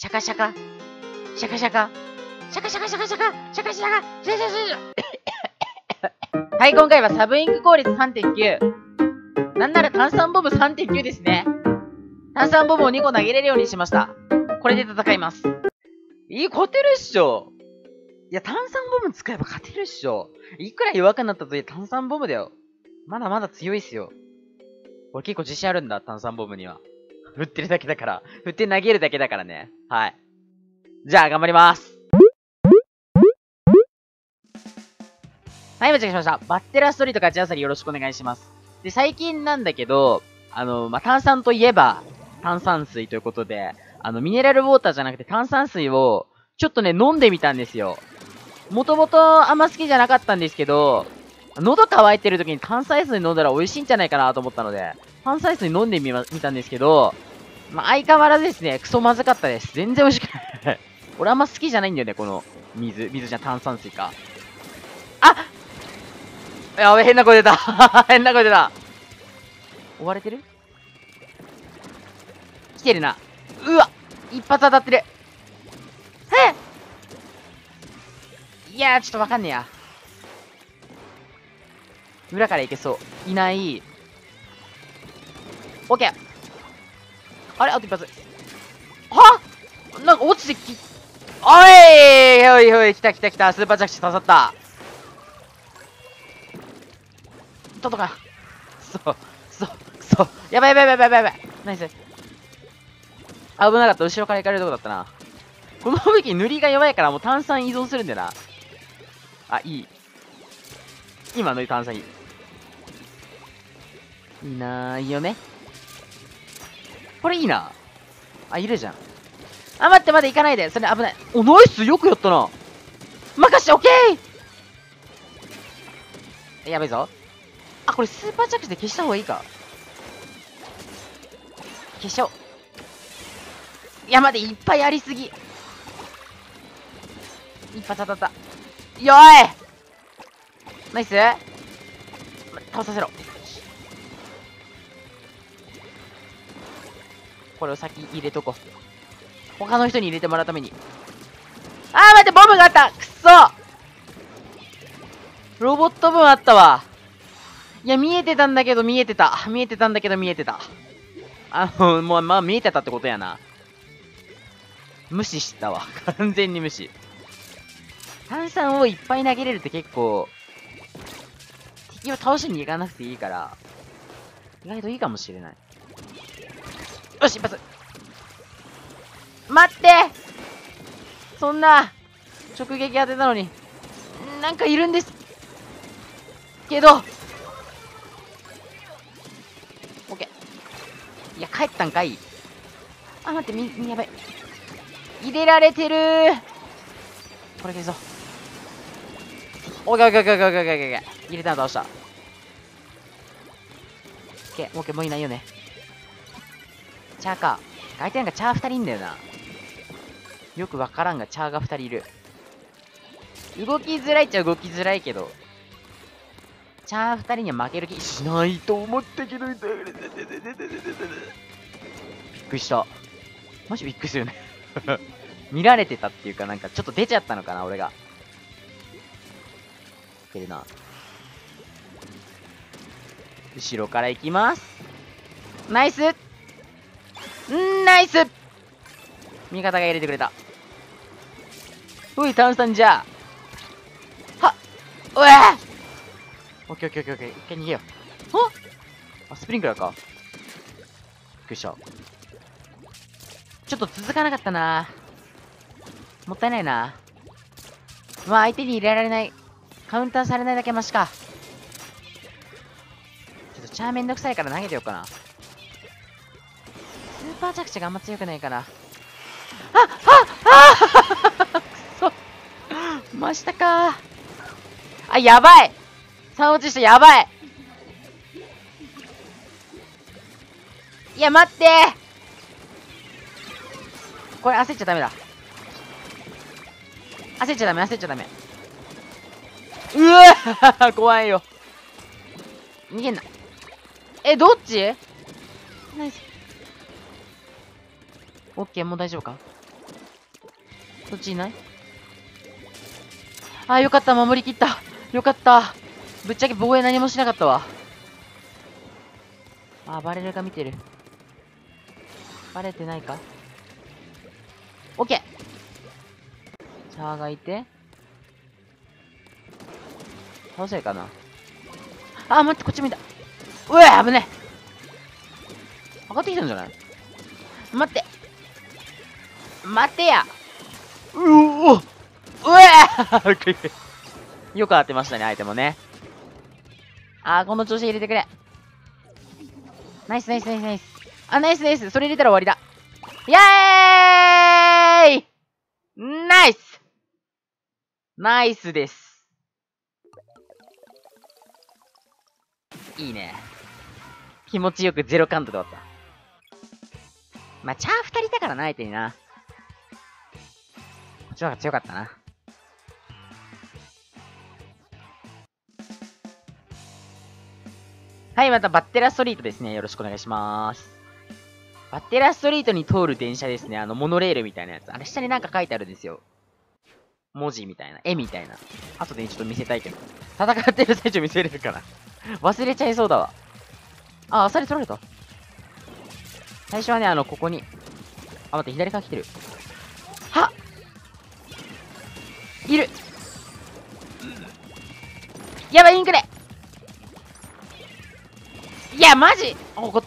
シャカシャカ。シャカシャカ。シャカシャカシャカシャカ。シャカシャカ。シャシャシャシャ。はい、今回はサブインク効率 3.9。なんなら炭酸ボム 3.9 ですね。炭酸ボムを2個投げれるようにしました。これで戦います。勝てるっしょ。いや、炭酸ボム使えば勝てるっしょ。いくら弱くなったといえ炭酸ボムだよ。まだまだ強いっすよ。俺結構自信あるんだ、炭酸ボムには。振ってるだけだから。振って投げるだけだからね。はい。じゃあ、頑張ります。はい、間違えました。バッテラストリートガチャサリよろしくお願いします。で、最近なんだけど、炭酸といえば、炭酸水ということで、ミネラルウォーターじゃなくて炭酸水を、ちょっとね、飲んでみたんですよ。もともとあんま好きじゃなかったんですけど、喉乾いてる時に炭酸水飲んだら美味しいんじゃないかなと思ったので、炭酸水飲んでみたんですけど、相変わらずですね、クソまずかったです。全然美味しくない。俺あんま好きじゃないんだよね、この水じゃ炭酸水か。あやべ、変な声出た。変な声出た。追われてる？来てるな。うわ一発当たってる。いやー、ちょっとわかんねえや。裏からいけそう。いない。オッケー。あれあと一発。はなんか落ちてき、おいおいおい、来た来た来た。スーパー着地刺さった。とか。そう。やばいやばいやばいやばい。ナイス。危なかった。後ろから行かれるとこだったな。この武器塗りが弱いからもう炭酸依存するんだよな。あ、いい。今の炭酸いい。いいなぁ、いいよね。これいいな。あ、いるじゃん。あ、待って、まだ行かないで。それ危ない。お、ナイスよくやったな。任して、オッケー。やべえぞ。あ、これスーパー着地で消した方がいいか。消しちゃおう。いや、待って、いっぱいありすぎ。一発当たった。よーいナイス倒させろ。これを先入れとこう。他の人に入れてもらうために。あー待って、ボムがあった。くっそロボット分あったわ。いや、見えてたんだけど見えてた。見えてた。まあ見えてたってことやな。無視したわ。完全に無視。炭酸をいっぱい投げれるって結構、敵を倒しに行かなくていいから、意外といいかもしれない。よし、一発。待ってそんな、直撃当てたのに、なんかいるんですけど、オッケー。いや、帰ったんかい。あ、待って、やばい。入れられてるー。これでぞ。オッケーオッケーオッケーオッケーオッケーオッケー。入れたの倒した。オッケー、オッケー、もういないよね。チャーか。相手なんかチャー2人いんだよな。よくわからんがチャーが2人いる。動きづらいっちゃ動きづらいけど、チャー2人には負ける気しないと思ったけど、びっくりした。マジびっくりするよね。見られてたっていうか、なんかちょっと出ちゃったのかな、俺が。いけるな。後ろから行きます。ナイスナイス味方が入れてくれた。おい、炭酸じゃはっおえオッケーオッケーオッケーオッケー。一回逃げよう。あ、スプリンクラーか。びっくりした。ちょっと続かなかったな。もったいないな。まあ相手に入れられない。カウンターされないだけマシか。ちょっとチャーめんどくさいから投げてよっかな。スーパー着地があんま強くないから。くそ真下か。あ、やばい3落ちした、やばい。いや、待ってこれ焦っちゃダメだ。焦っちゃダメ。うわ怖いよ。逃げんな。どっちナイス。オッケー、もう大丈夫か。 そっちいない？あー、よかった。守りきった。よかった。ぶっちゃけ防衛何もしなかったわ。あー、バレルが見てる。バレてないか？オッケー。シャアがいて。倒せるかな？あー、待って、こっち見た。うわ、危ねえ。上がってきたんじゃない？待って。待てや。うわよく当てましたね、相手もね。あー、この調子入れてくれ。ナイスナイスナイスナイス。あ、ナイスナイス。それ入れたら終わりだ。イェーイナイスナイスです。いいね。気持ちよくゼロカウントで終わった。まあ、チャー2人いたからな、相手にな。こっちの方が強かったな。はい、またバッテラストリートですね。よろしくお願いします。バッテラストリートに通る電車ですね。モノレールみたいなやつ。あれ下になんか書いてあるんですよ。文字みたいな。絵みたいな。後でちょっと見せたいけど。戦ってる最中見せれるかな。忘れちゃいそうだわ。あ、アサリ取られた。最初はね、ここに。あ、待って、左から来てる。はっいるやばい、インクレいや、マジあ、怒った。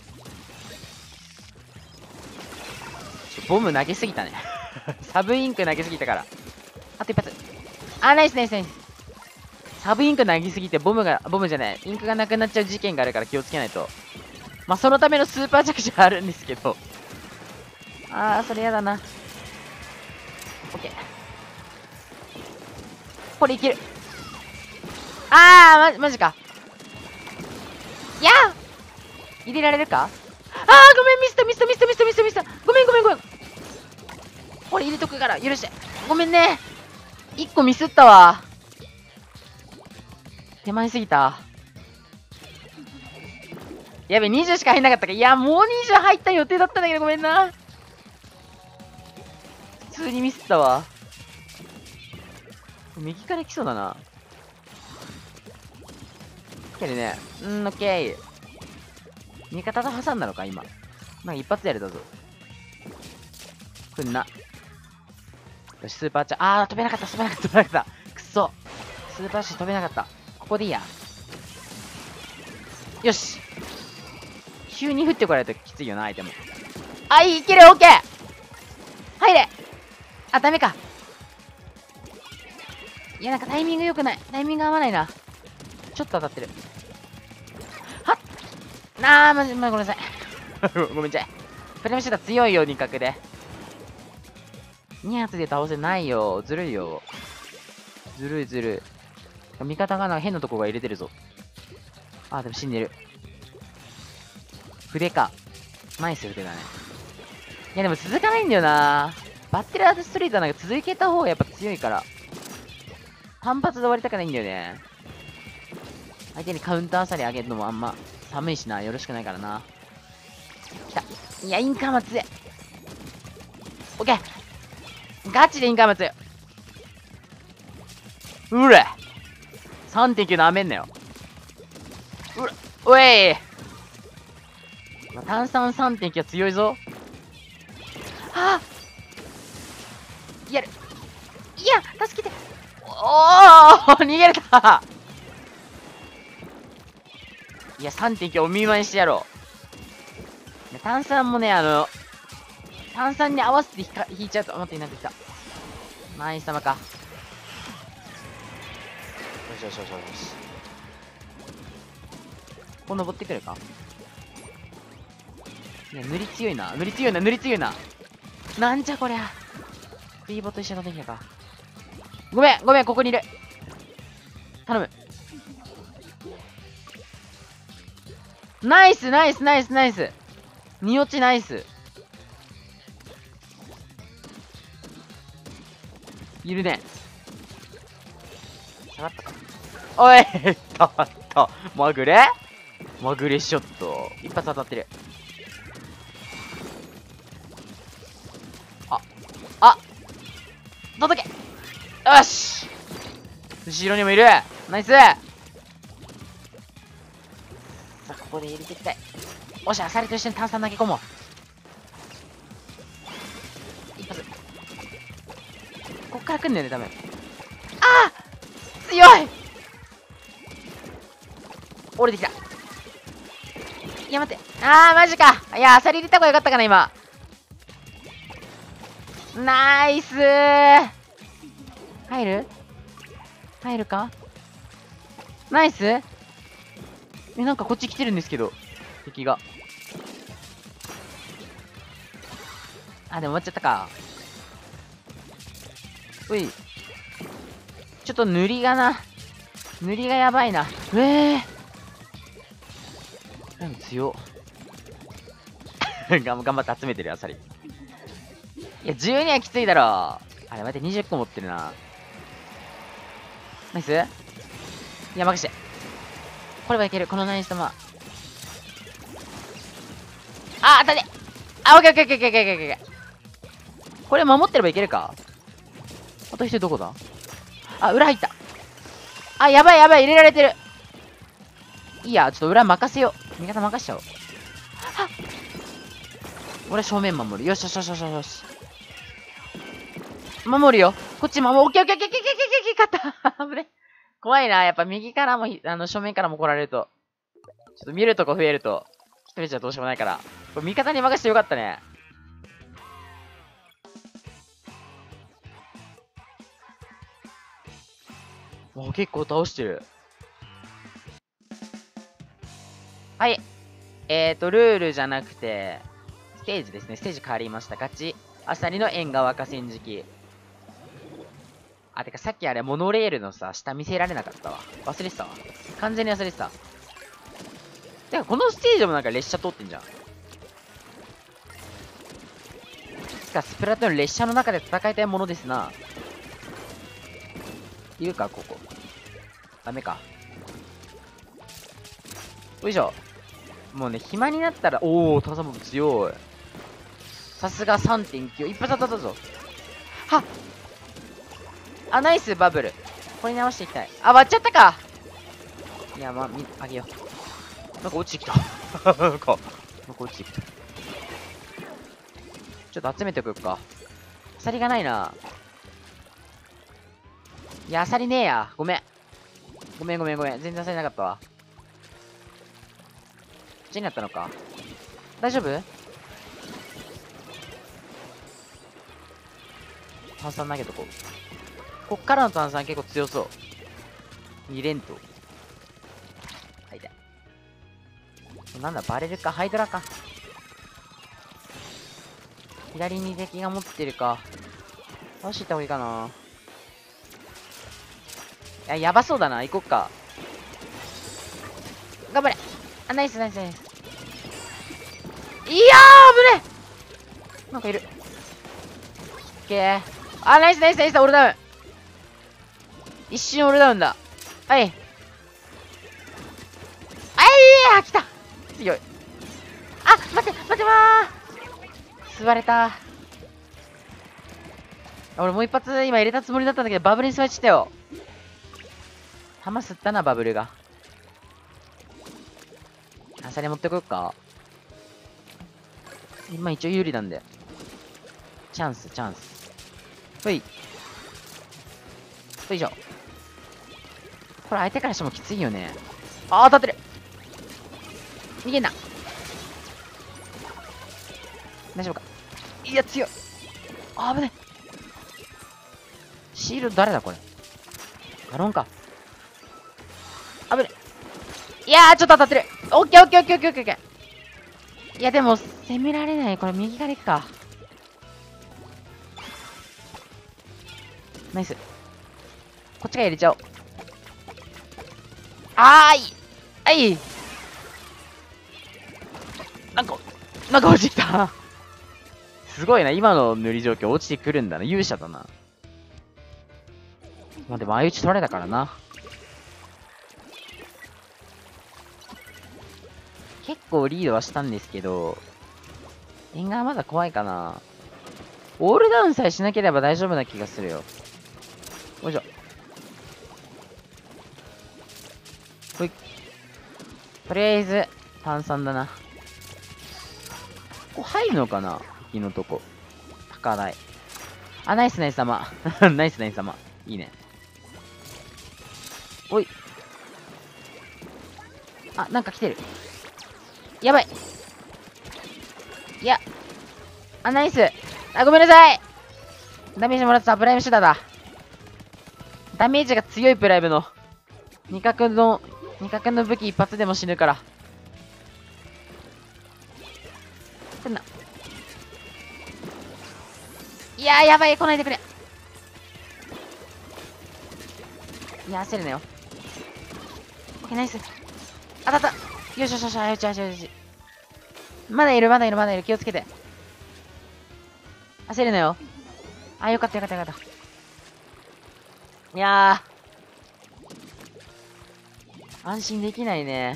ボム投げすぎたね。サブインク投げすぎたから。あと一発。あ、ナイスナイスナイス。サブインク投げすぎてボムじゃない。インクがなくなっちゃう事件があるから気をつけないと。まあ、そのためのスーパー着地はあるんですけど。あー、それやだな。オッケー。これいける。あー、マジか。いやー入れられるか？あー、ごめん、ミスった。ごめん。これ入れとくから、許して。ごめんね。1個ミスったわ。手前すぎた。やべ、20しか入んなかったか。いや、もう20入った予定だったんだけど、ごめんな。普通にミスったわ。右から来そうだな。来てるね。オッケー。味方と挟んだのか、今。まあ、一発やるだぞ。来んな。よし、スーパーチャー。あー、飛べなかった。くそ。スーパーチャー飛べなかった。ここでいいや。よし。急に降ってこられるときついよな、相手も。あ、いける、オッケー入れあ、ダメか。いや、なんかタイミング良くない。タイミング合わないな。ちょっと当たってる。はっごめんなさい。ごめんちゃい。プレミシューター強いよ、2角で。2発で倒せないよ。ずるいよ。ずるい。味方がなんか変なとこが入れてるぞ。あ、でも死んでる。筆か。ナイス筆だね。いやでも続かないんだよな。バッテラーズストリートはなんか続けた方がやっぱ強いから。単発で終わりたくないんだよね。相手にカウンターさり上げるのもあんま寒いしな。よろしくないからな。来た。いや、インカーマ強い。オッケー。ガチでインカーマ強い。うれ !3.9 なめんなよ。うえい、炭酸 3.9 は強いぞ。はぁやる。いや、助けて。おー逃げれた。いや、3.9 お見舞いしてやろう。炭酸もね、炭酸に合わせて引いちゃうと、待って、なんてきた。ナイス玉か。よし。ここ登ってくるか。いや、塗り強いな。なんじゃこりゃ。フリーボと一緒の時だか。ごめん、ここにいる。頼む。ナイス。に落ちナイス。いるね。下がったか。おいまぐれショット。一発当たってる。 届け。よし、後ろにもいる。ナイス。さあ、ここで入れていきたい。おし、アサリと一緒に炭酸投げ込もう。一発。こっから来んだよね、多分。ああ、強い。降りてきた。いや、待って。ああ、マジか。いや、アサリ入れた方がよかったかな、今。ナイスー。入るか。ナイス。なんかこっち来てるんですけど、敵が。あ、でも終わっちゃったか。うい。ちょっと塗りがやばいな。強っ。頑張って集めてるよ、アサリ。いや、12はきついだろ。あれ、待って、20個持ってるな。ナイス。いや、任して。これはいける。このナイス玉。あ、当たり。あ、オッケーオッケーオッケーオッケーオッケーオッケー。これ守ってればいけるか。あと一人どこだ。あ、裏入った。あ、やばい、入れられてる。いいや、ちょっと裏任せよう。味方任しちゃおう。はっ。俺正面守る。よしよしよしよしよし。守るよ。こっち守る。オッケーオッケーオッケーオッケーオッケーオッケー。勝った。危ね。怖いな。やっぱ右からも、正面からも来られると。ちょっと見るとこ増えると。一人じゃどうしようもないから。これ味方に任せてよかったね。お、結構倒してる。はい。ルールじゃなくて、ステージですね。ステージ変わりました。ガチ。アサリの縁側河川敷。あ、てかさっきあれ、モノレールのさ、下見せられなかったわ。忘れてたわ。完全に忘れてた。てか、このステージもなんか列車通ってんじゃん。いつかスプラトゥーン列車の中で戦いたいものですな。いるか、ここ。ダメか。よいしょ。もうね、暇になったら、おー、タサモブ強い。さすが 3.9。一発当たったぞ。はっ。あ、ナイス、バブル。これに合わせていきたい。あ、割っちゃったか。いや、あげよう。なんか落ちてきた。なんか落ちてきた。ちょっと集めておくか。アサリがないな。いや、アサリねえや。ごめん。ごめん。全然アサリなかったわ。こっちになったのか。大丈夫？炭酸投げとこう。こっからの炭酸結構強そう。2連投。はいだ。なんだ、バレルか。ハイドラか。左に敵が持ってるか。倒していった方がいいかな。いや、やばそうだな。行こっか。頑張れ。あ、ナイス。いやー、危ねえ。なんかいる。オッケー。あ、ナイス。オールダウン。一瞬オールダウンだ。はい。来た。強い。あ、待って座れた。俺もう一発今入れたつもりだったんだけど、バブルに座っちゃったよ。弾吸ったな、バブルが。アサリ持ってこよっか。今一応有利なんで。チャンス。ほい。よいしょ。これ相手からしてもきついよね。あー、当たってる。逃げんな。大丈夫か。いや、強い。あ、危ね。シールド誰だこれ。ガロンか。危ね。いやー、ちょっと当たってる。オッケー。いや、でも、攻められない。これ、右から行くか。ナイス。こっちが入れちゃおう。なんか落ちてきた。すごいな。今の塗り状況落ちてくるんだな。勇者だな。まあ、でも相打ち取られたからな。結構リードはしたんですけど、縁側まだ怖いかな。 オールダウンさえしなければ大丈夫な気がするよ。よいしょ。ほい。とりあえず、炭酸だな。ここ入るのかな敵のとこ。高台。あ、ナイスナイス様。ナイスナイス様。いいね。おい。あ、なんか来てる。やばい。いや。あ、ナイス。あ、ごめんなさい。ダメージもらってた。プライムシューターだ。ダメージが強いプライムの。二角の武器一発でも死ぬから。来んな。いやー、やばい。来ないでくれ。いやー、焦るなよ。オッケー、ナイス。当たった。よしよしよし、よしよしよし。まだいる、まだいる、まだいる。気をつけて。焦るなよ。あ、よかったよかったよかった。いやー。安心できないね。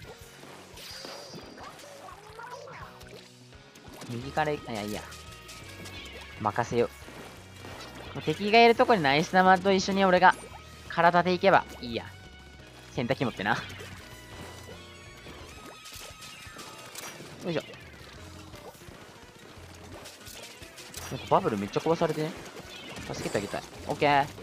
右から行く。いや、いいや。任せよう。敵がいるとこにナイス玉と一緒に俺が体で行けばいいや。洗濯機持ってな。よいしょ。なんかバブルめっちゃ壊されてね。助けてあげたい。オッケー。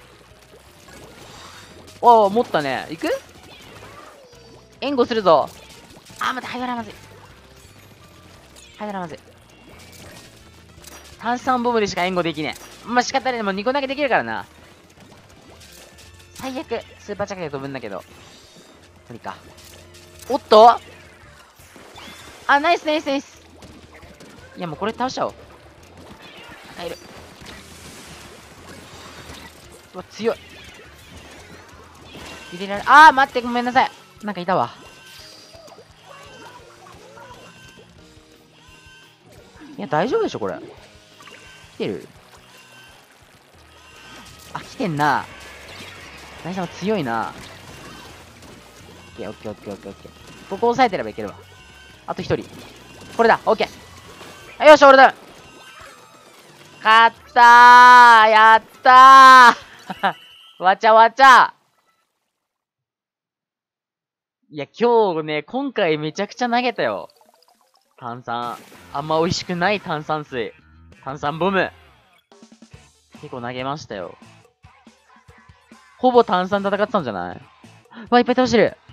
おー、持ったね。行く援護するぞ。あー、待って、入らまずい。入らまずい。炭酸ボムでしか援護できねえ。まあ、仕方ない。もう2個投げできるからな。最悪、スーパーチャックで飛ぶんだけど。無理か。おっとあ、ナイスナイスナイス。いや、もうこれ倒しちゃおう。入る。うわ、強い。入れられ、あー、待って、ごめんなさい。なんかいたわ。いや、大丈夫でしょ、これ。来てるあ、来てんな。ナイス様強いな。オッケー、オッケー、オッケー、オッケー、オッケー。ここ押さえてればいけるわ。あと一人。これだ、オッケー。はい、よし、俺だ。勝ったーやったーわちゃわちゃいや、今日ね、今回めちゃくちゃ投げたよ。炭酸。あんま美味しくない炭酸水。炭酸ボム。結構投げましたよ。ほぼ炭酸戦ってたんじゃないわ、いっぱい倒してる。